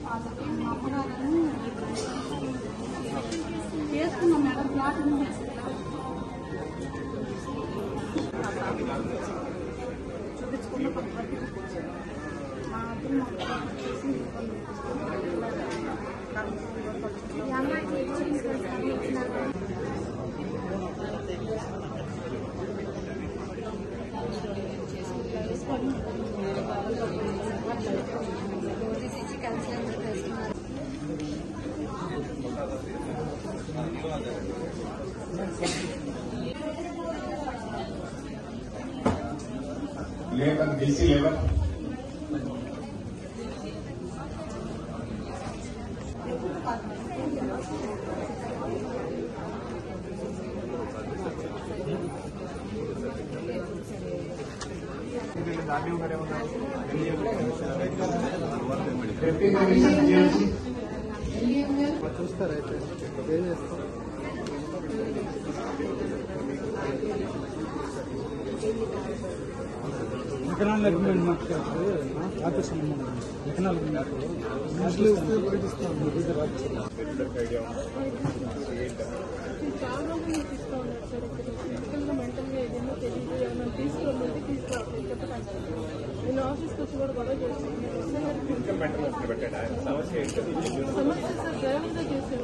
మా అమ్మగారు చేసుకున్నాం మేడం ప్లాట్ చూపించుకున్న మా लेबर डीसी लेबर చూస్తారా ఏం చేస్తాం వికలాంగుల అగ్రిమెంట్ మాట్లాడుతూ ఆపేషన్ వికలాంగులు చాలా మంది తీసుకోవాలి సార్ ఫిజికల్గా మెంటల్గా ఏదైనా తెలియదు ఏమైనా తీసుకోవాలి తీసుకోవాలి చెప్పడానికి నేను ఆఫీస్కి వచ్చి కూడా గొడవ చేస్తాను సమస్య సార్ డ్రైవర్గా చేశాను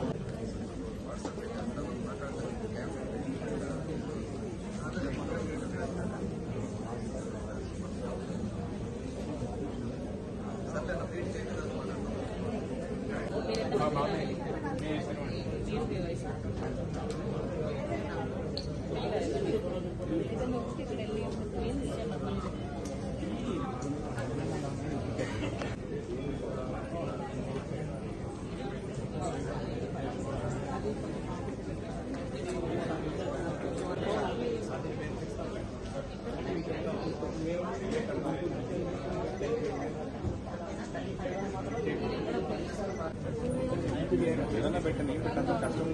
ఏదైనా పెట్టండి కష్టం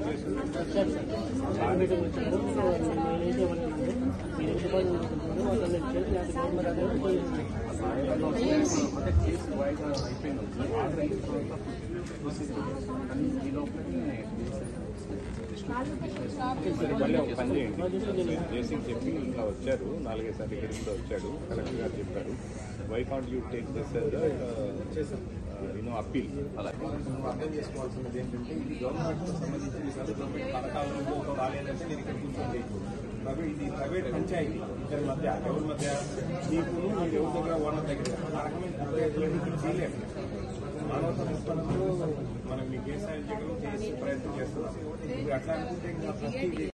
మళ్ళీ ఒక పని చేయండి జేసీ చెప్పి ఇంకా వచ్చారు 4-5 సార్లు హియరింగ్ లో వచ్చాడు కలెక్టర్ గారు చెప్పారు why can't you take this appeal అలా అర్థం చేసుకోవాల్సినది ఏంటంటే ఇది గవర్నమెంట్ కు సంబంధించి గవర్నమెంట్ పథకాలలో రాలేదంటే నేను ఇక్కడ కూర్చోండి ఇది ప్రైవేట్ పంచాయతీ ఇద్దరి మధ్య ఎవరి మధ్య మీకు మీరు ఎవరి దగ్గర ఓనర్ దగ్గర ఆ రకమైన చేయలేము మానవ సంస్థలతో మనం మీకు ఏ సాయం చేయడం చేసే ప్రయత్నం చేస్తున్నాం ఇప్పుడు అట్లా అనుకుంటే